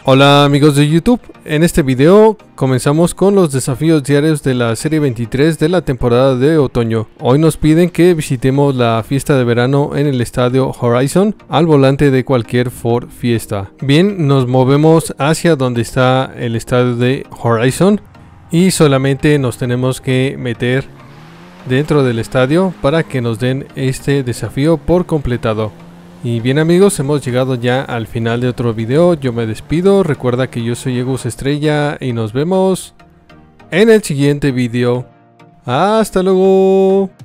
Hola amigos de YouTube, en este video comenzamos con los desafíos diarios de la serie 23 de la temporada de otoño. Hoy nos piden que visitemos la fiesta de verano en el estadio Horizon al volante de cualquier Ford Fiesta. Bien, nos movemos hacia donde está el estadio de Horizon y solamente nos tenemos que meter dentro del estadio para que nos den este desafío por completado. Y bien amigos, hemos llegado ya al final de otro video. Yo me despido, recuerda que yo soy Egus Estrella y nos vemos en el siguiente video. ¡Hasta luego!